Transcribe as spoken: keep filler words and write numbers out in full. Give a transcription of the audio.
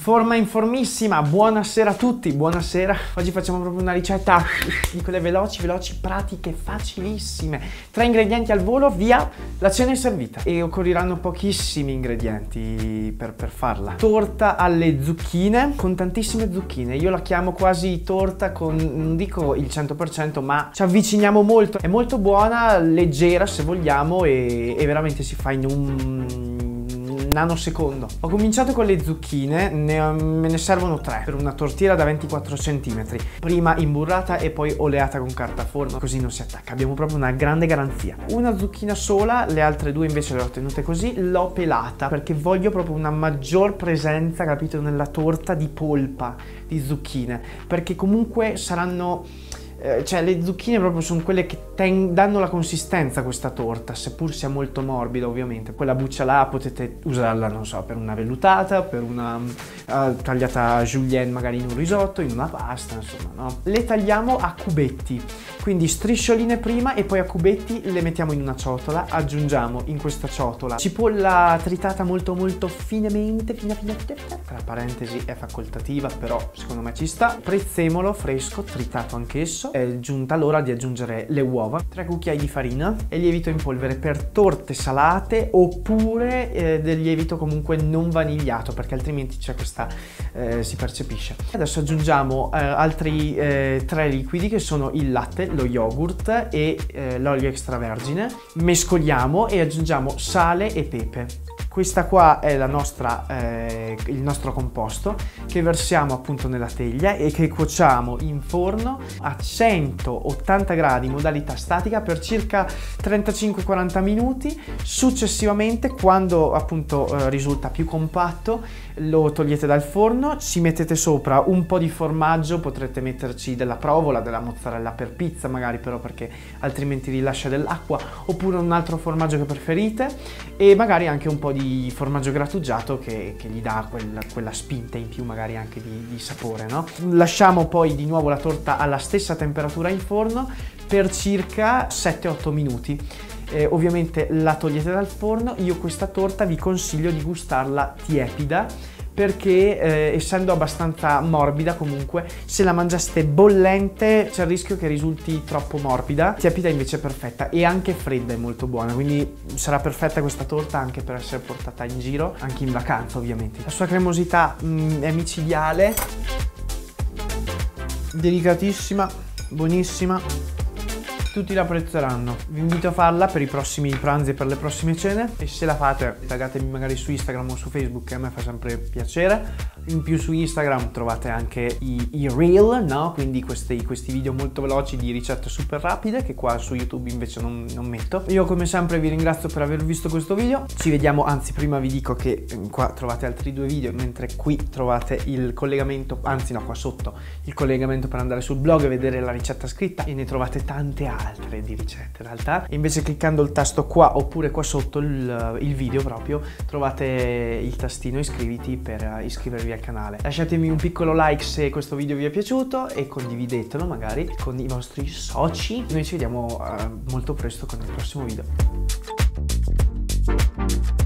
Forma in formissima, buonasera a tutti, buonasera. Oggi facciamo proprio una ricetta di quelle veloci, veloci, pratiche, facilissime. Tre ingredienti al volo, via, la cena è servita. E occorreranno pochissimi ingredienti per, per farla. Torta alle zucchine, con tantissime zucchine. Io la chiamo quasi torta con, non dico il cento per cento, ma ci avviciniamo molto. È molto buona, leggera se vogliamo e, e veramente si fa in un nanosecondo. Ho cominciato con le zucchine, ne, me ne servono tre per una tortiera da ventiquattro centimetri. Prima imburrata e poi oleata con carta forno, così non si attacca. Abbiamo proprio una grande garanzia. Una zucchina sola, le altre due invece le ho tenute così. L'ho pelata perché voglio proprio una maggior presenza, capito, nella torta di polpa di zucchine, perché comunque saranno... cioè le zucchine proprio sono quelle che danno la consistenza a questa torta, seppur sia molto morbida ovviamente. Quella buccia là potete usarla, non so, per una vellutata, per una uh, tagliata julienne magari in un risotto, in una pasta, insomma, no? Le tagliamo a cubetti, quindi striscioline prima e poi a cubetti le mettiamo in una ciotola, aggiungiamo in questa ciotola cipolla tritata molto molto finemente, fina fina fina, tra parentesi è facoltativa però secondo me ci sta, prezzemolo fresco tritato anch'esso. È giunta l'ora di aggiungere le uova, tre cucchiai di farina e lievito in polvere per torte salate oppure eh, del lievito comunque non vanigliato, perché altrimenti c'è questa eh, si percepisce. Adesso aggiungiamo eh, altri eh, tre liquidi che sono il latte, lo yogurt e eh, l'olio extravergine. Mescoliamo e aggiungiamo sale e pepe. Questa qua è la nostra, eh, il nostro composto che versiamo appunto nella teglia e che cuociamo in forno a centottanta gradi modalità statica per circa trentacinque quaranta minuti. Successivamente, quando appunto eh, risulta più compatto, lo togliete dal forno, ci mettete sopra un po' di formaggio, potrete metterci della provola, della mozzarella per pizza magari, però perché altrimenti rilascia dell'acqua, oppure un altro formaggio che preferite e magari anche un po' di formaggio grattugiato che, che gli dà quella, quella spinta in più magari anche di, di sapore, no? Lasciamo poi di nuovo la torta alla stessa temperatura in forno per circa sette otto minuti. Eh, ovviamente la togliete dal forno. Io questa torta vi consiglio di gustarla tiepida perché eh, essendo abbastanza morbida comunque, se la mangiaste bollente c'è il rischio che risulti troppo morbida. Tiepida invece è perfetta e anche fredda è molto buona, quindi sarà perfetta questa torta anche per essere portata in giro, anche in vacanza ovviamente. La sua cremosità mh, è micidiale, delicatissima, buonissima. Tutti la apprezzeranno. Vi invito a farla per i prossimi pranzi e per le prossime cene e se la fate taggatemi magari su Instagram o su Facebook, che a me fa sempre piacere. In più su Instagram trovate anche i, i reel, no? Quindi questi, questi video molto veloci di ricette super rapide che qua su YouTube invece non, non metto. Io come sempre vi ringrazio per aver visto questo video. Ci vediamo, anzi prima vi dico che qua trovate altri due video, mentre qui trovate il collegamento, anzi no, qua sotto il collegamento per andare sul blog e vedere la ricetta scritta, e ne trovate tante altre altre di ricette in realtà. E invece cliccando il tasto qua oppure qua sotto il, il video proprio trovate il tastino iscriviti per iscrivervi al canale. Lasciatemi un piccolo like se questo video vi è piaciuto e condividetelo magari con i vostri soci. Noi ci vediamo uh, molto presto con il prossimo video.